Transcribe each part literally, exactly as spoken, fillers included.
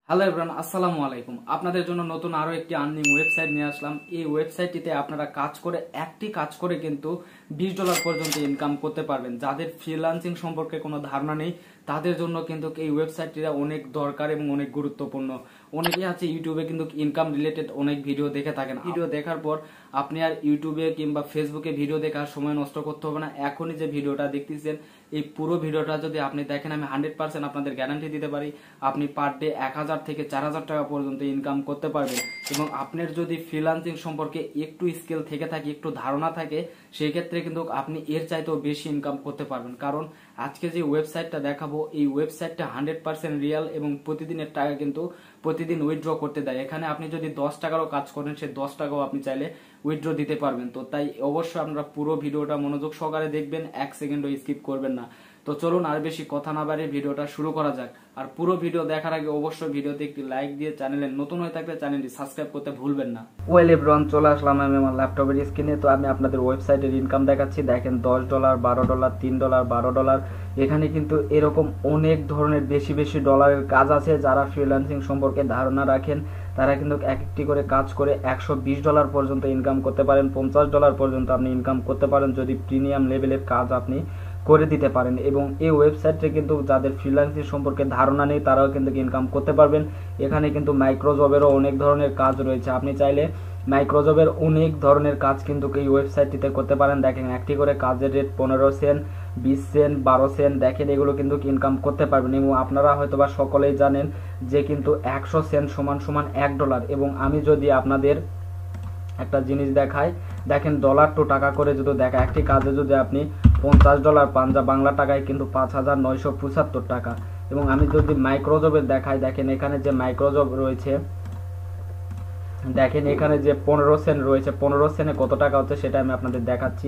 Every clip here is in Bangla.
হ্যালো এভরিওয়ান, আসসালামু আলাইকুম। আপনাদের জন্য নতুন আরো একটি আর্নিং ওয়েবসাইট নিয়ে আসলাম। এই ওয়েবসাইটটিতে আপনারা কাজ করে একটি কাজ করে কিন্তু বিশ ডলার পর্যন্ত ইনকাম করতে পারবেন। যাদের ফ্রিল্যান্সিং সম্পর্কে কোনো ধারণা নেই তাদের জন্য কিন্তু এই ওয়েবসাইটটিটা অনেক দরকার এবং অনেক গুরুত্বপূর্ণ। অনেকেই আছে ইউটিউবে কিন্তু ইনকাম রিলেটেড অনেক ভিডিও দেখে থাকেন। ভিডিও দেখার পর আপনি আর ইউটিউবে কিংবা ফেসবুকে ভিডিও দেখার সময় নষ্ট করতে হবে না। এখনই যে ভিডিওটা দেখতেছেন এই পুরো ভিডিওটা যদি আপনি দেখেন, আমি হান্ড্রেড পার্সেন্ট আপনাদের গ্যারান্টি দিতে পারি আপনি পার ডে এক হাজার থেকে চার হাজার টাকা পর্যন্ত ইনকাম করতে পারবেন। এবং আপনার যদি ফ্রিল্যান্সিং সম্পর্কে একটু স্কিল থেকে থাকে, একটু ধারণা থাকে, সেই ক্ষেত্রে কিন্তু আপনি এর চাইতেও বেশি ইনকাম করতে পারবেন। কারণ আজকে যে ওয়েবসাইটটা দেখাবো এই ওয়েবসাইটটা হান্ড্রেড পার্সেন্ট রিয়াল এবং প্রতিদিনের টাকা কিন্তু প্রতিদিন উইথড্র করতে দেয়। এখানে আপনি যদি দশ টাকারও কাজ করেন সেই দশ টাকাও আপনি চাইলে উইথড্র দিতে পারবেন। তো তাই অবশ্যই আপনারা পুরো ভিডিওটা মনোযোগ সহকারে দেখবেন, এক সেকেন্ডও স্কিপ করবেন না। তো চলুন আর বেশি কথা না বাড়িয়ে ভিডিওটা শুরু করা যাক। আর পুরো ভিডিও দেখার আগে অবশ্যই ভিডিওতে একটি লাইক দিয়ে চ্যানেলে নতুন হয়ে থাকলে চ্যানেলটি সাবস্ক্রাইব করতে ভুলবেন না। ওয়েল এভরিওয়ান, চলে আসলাম আমি আমার ল্যাপটপের স্ক্রিনে। তো আমি আপনাদের ওয়েবসাইটের ইনকাম দেখাচ্ছি। দেখেন দশ ডলার, বারো ডলার, তিন ডলার, বারো ডলার। এখানে কিন্তু এরকম অনেক ধরনের বেশি বেশি ডলারের কাজ আছে। যারা ফ্রিল্যান্সিং সম্পর্কে ধারণা রাখেন তারা কিন্তু এক একটি করে কাজ করে একশো বিশ ডলার পর্যন্ত ইনকাম করতে পারেন, পঞ্চাশ ডলার পর্যন্ত আপনি ইনকাম করতে পারেন যদি প্রিমিয়াম লেভেলের কাজ আপনি করে দিতে পারেন। এবং এই ওয়েবসাইটে কিন্তু যাদের ফ্রিল্যান্সিং সম্পর্কে ধারণা নেই তারাও কিন্তু ইনকাম করতে পারবেন। এখানে কিন্তু মাইক্রোজবেরও অনেক ধরনের কাজ রয়েছে। আপনি চাইলে মাইক্রোজবের অনেক ধরনের কাজ কিন্তু এই ওয়েবসাইটটিতে করতে পারেন। দেখেন একটি করে কাজের রেট পনেরো সেন্ট, বিশ সেন্ট, বারো সেন্ট। দেখেন এগুলো কিন্তু ইনকাম করতে পারবেন। এবং আপনারা হয়তো বা সকলেই জানেন যে কিন্তু একশো সেন্ট সমান সমান এক ডলার। এবং আমি যদি আপনাদের একটা জিনিস দেখাই, দেখেন ডলার টু টাকা করে যদি দেখা, একটি কাজে যদি আপনি পঞ্চাশ ডলার পান যা বাংলা টাকায় কিন্তু পাঁচ হাজার নয়শো পঁচাত্তর টাকা। এবং আমি যদি মাইক্রোজবের দেখাই, দেখেন এখানে যে মাইক্রোজব রয়েছে, দেখেন এখানে যে পনেরো সেন্ট রয়েছে, পনেরো সেন্টে কত টাকা হচ্ছে সেটা আমি আপনাদের দেখাচ্ছি।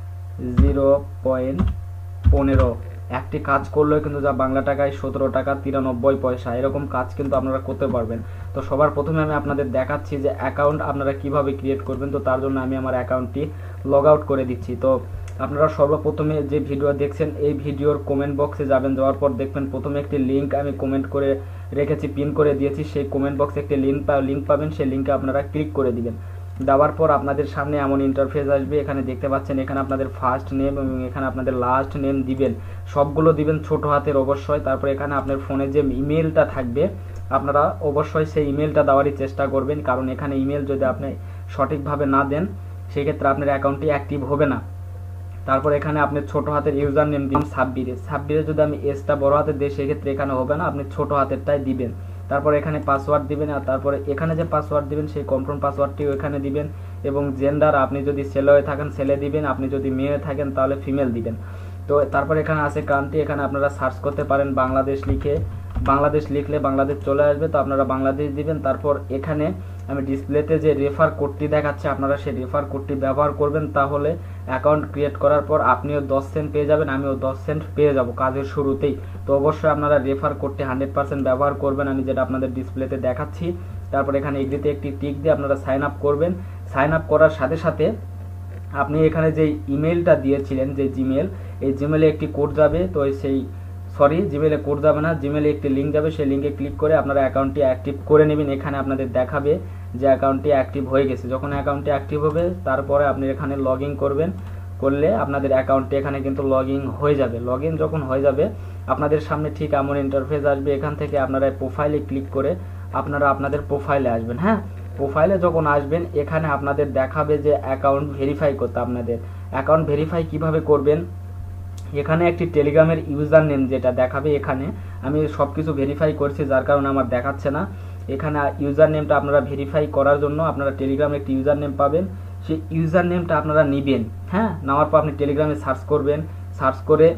জিরো পয়েন্ট পনেরো একটি কাজ করলেও কিন্তু যা বাংলা টাকায় সতেরো টাকা তিরানব্বই পয়সা। এরকম কাজ কিন্তু আপনারা করতে পারবেন। তো সবার প্রথমে আমি আপনাদের দেখাচ্ছি যে অ্যাকাউন্ট আপনারা কিভাবে ক্রিয়েট করবেন। তো তার জন্য আমি আমার অ্যাকাউন্টটি লগ আউট করে দিচ্ছি। তো আপনারা সর্বপ্রথমে যে ভিডিও দেখছেন এই ভিডিওর কমেন্ট বক্সে যাবেন, যাওয়ার পর দেখবেন প্রথমে একটি লিঙ্ক আমি কমেন্ট করে রেখেছি, পিন করে দিয়েছি। সেই কমেন্ট বক্সে একটি লিঙ্ক লিঙ্ক পাবেন, সেই লিঙ্কে আপনারা ক্লিক করে দিবেন। দেওয়ার পর আপনাদের সামনে এমন ইন্টারফেস আসবে। এখানে দেখতে পাচ্ছেন এখানে আপনাদের ফার্স্ট নেম এবং এখানে আপনাদের লাস্ট নেম দিবেন, সবগুলো দিবেন ছোট হাতের অবশ্যই। তারপর এখানে আপনার ফোনে যে ইমেলটা থাকবে আপনারা অবশ্যই সেই ইমেলটা দেওয়ারই চেষ্টা করবেন, কারণ এখানে ইমেল যদি আপনি সঠিকভাবে না দেন সেই ক্ষেত্রে আপনার অ্যাকাউন্টটি অ্যাক্টিভ হবে না। তারপর এখানে আপনি ছোট হাতের ইউজার নেম দিন সাব্বিরে। সাব্বিরে যদি আমি এসটা বড় হাতের দিই সেক্ষেত্রে এখানে হবে না, আপনি ছোট হাতেরটাই দিবেন। তারপর এখানে পাসওয়ার্ড দিবেন, আর তারপরে এখানে যে পাসওয়ার্ড দিবেন সেই কনফার্ম পাসওয়ার্ডটিও এখানে দিবেন। এবং জেন্ডার আপনি যদি ছেলে হয়ে থাকেন ছেলে দিবেন, আপনি যদি মেয়ে হয়ে থাকেন তাহলে ফিমেল দিবেন। তো তারপর এখানে আছে কান্ট্রি, এখানে আপনারা সার্চ করতে পারেন বাংলাদেশ লিখে, বাংলাদেশ লিখলে বাংলাদেশ চলে আসবে, তো আপনারা বাংলাদেশ দিবেন। তারপর এখানে আমি ডিসপ্লেতে যে রেফার কোডটি দেখাচ্ছে আপনারা সেই রেফার কোডটি ব্যবহার করবেন, তাহলে অ্যাকাউন্ট ক্রিয়েট করার পর আপনিও দশ সেন্ট পেয়ে যাবেন, আমিও দশ সেন্ট পেয়ে যাব কাজের শুরুতেই। তো অবশ্যই আপনারা রেফার কোডটি হান্ড্রেড পার্সেন্ট ব্যবহার করবেন, আমি যেটা আপনাদের ডিসপ্লেতে দেখাচ্ছি। তারপর এখানে এগ্রিতে একটি টিক দিয়ে আপনারা সাইন আপ করবেন। সাইন আপ করার সাথে সাথে আপনি এখানে যে ইমেলটা দিয়েছিলেন যে জিমেল, এই জিমেলে একটি কোড যাবে। তো সেই সরি জিমেলে কোড যাবে না, জিমেলে একটি লিঙ্ক যাবে, সেই লিঙ্কে ক্লিক করে আপনারা অ্যাকাউন্টটি অ্যাক্টিভ করে নেবেন। এখানে আপনাদের দেখাবে যে অ্যাকাউন্টটি অ্যাক্টিভ হয়ে গেছে। যখন অ্যাকাউন্টটি অ্যাক্টিভ হবে তারপরে আপনি এখানে লগ ইন করবেন, করলে আপনাদের অ্যাকাউন্টটি এখানে কিন্তু লগ ইন হয়ে যাবে। লগ ইন যখন হয়ে যাবে আপনাদের সামনে ঠিক এমন ইন্টারফেস আসবে। এখান থেকে আপনারা প্রোফাইলে ক্লিক করে আপনারা আপনাদের প্রোফাইলে আসবেন। হ্যাঁ, প্রোফাইলে যখন আসবেন এখানে আপনাদের দেখাবে যে অ্যাকাউন্ট ভেরিফাই করতে। আপনাদের অ্যাকাউন্ট ভেরিফাই কিভাবে করবেন, এখানে একটি টেলিগ্রামের ইউজার নেম যেটা দেখাবে, এখানে আমি সব কিছু ভেরিফাই করছি যার কারণে আমার দেখাচ্ছে না। এখানে ইউজার নেমটা আপনারা ভেরিফাই করার জন্য আপনারা টেলিগ্রামে একটি ইউজার নেম পাবেন, সেই ইউজার নেমটা আপনারা নেবেন। হ্যাঁ, নেওয়ার পর আপনি টেলিগ্রামে সার্চ করবেন, সার্চ করে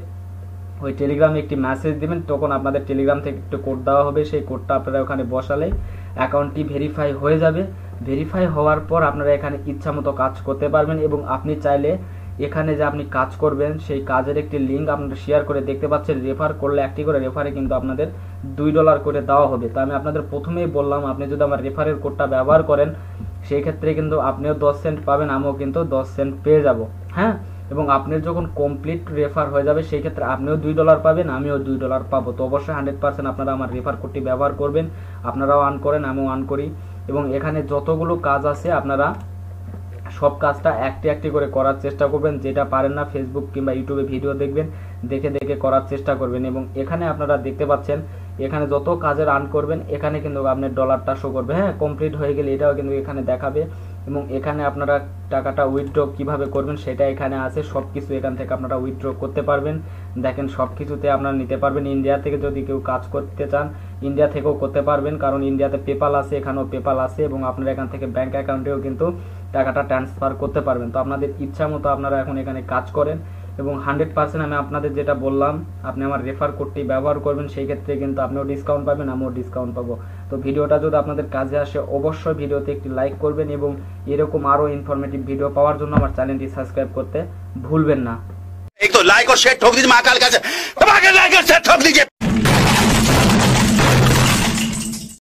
ওই টেলিগ্রামে একটি মেসেজ দেবেন, তখন আপনাদের টেলিগ্রাম থেকে একটু কোড দেওয়া হবে, সেই কোডটা আপনারা ওখানে বসালে অ্যাকাউন্টটি ভেরিফাই হয়ে যাবে। ভেরিফাই হওয়ার পর আপনারা এখানে ইচ্ছা মতো কাজ করতে পারবেন। এবং আপনি চাইলে এখানে যে আপনি কাজ করবেন সেই কাজের একটি লিঙ্ক আপনারা শেয়ার করে দেখতে পাচ্ছেন, রেফার করলে একটি করে রেফারে কিন্তু আপনাদের দুই ডলার করে দেওয়া হবে। তো আমি আপনাদের প্রথমেই বললাম আপনি যদি আমার রেফারের কোডটা ব্যবহার করেন সেই ক্ষেত্রে কিন্তু আপনিও দশ সেন্ট পাবেন, আমিও কিন্তু দশ সেন্ট পেয়ে যাব। হ্যাঁ, এবং আপনার যখন কমপ্লিট রেফার হয়ে যাবে সেই ক্ষেত্রে আপনিও দুই ডলার পাবেন, আমিও দুই ডলার পাবো। তো অবশ্যই হান্ড্রেড পার্সেন্ট আপনারা আমার রেফার কোডটি ব্যবহার করবেন, আপনারাও আর্ন করেন, আমিও আর্ন করি। এবং এখানে যতগুলো কাজ আছে আপনারা সব কাজটা একটি একটি করে করার চেষ্টা করবেন। যেটা পারেন না ফেসবুক কিংবা ইউটিউবে ভিডিও দেখবেন, দেখে দেখে করার চেষ্টা করবেন। এবং এখানে আপনারা দেখতে পাচ্ছেন এখানে যত কাজের আর্ন করবেন এখানে কিন্তু আপনার ডলারটা শো করবে। হ্যাঁ, কমপ্লিট হয়ে গেলে এটাও কিন্তু এখানে দেখাবে। এবং এখানে আপনারা টাকাটা উইথড্র কিভাবে করবেন সেটা এখানে আছে, সব কিছু এখান থেকে আপনারা উইথড্র করতে পারবেন। দেখেন সব কিছুতে আপনারা নিতে পারবেন। ইন্ডিয়া থেকে যদি কেউ কাজ করতে চান ইন্ডিয়া থেকেও করতে পারবেন, কারণ ইন্ডিয়াতে পেপাল আছে, এখানেও পেপাল আছে। এবং আপনারা এখান থেকে ব্যাংক অ্যাকাউন্টেও কিন্তু টাকাটা ট্রান্সফার করতে পারবেন। তো আপনাদের ইচ্ছা মতো আপনারা এখন এখানে কাজ করেন। এবং হান্ড্রেড পার্সেন্ট আমি আপনাদের যেটা বললাম, আপনি আমার রেফার কোডটি ব্যবহার করবেন, সেই ক্ষেত্রে কিন্তু আপনিও ডিসকাউন্ট পাবেন, আমিও ডিসকাউন্ট পাবো। তো ভিডিওটা যদি আপনাদের কাজে আসে অবশ্যই ভিডিওতে একটি লাইক করবেন এবং এরকম আরও ইনফরমেটিভ ভিডিও পাওয়ার জন্য আমার চ্যানেলটি সাবস্ক্রাইব করতে ভুলবেন না। एक तो लाइक और शेयर ठोक दीजिए महाकाल का से, लाइक और शेयर ठोक दीजिए।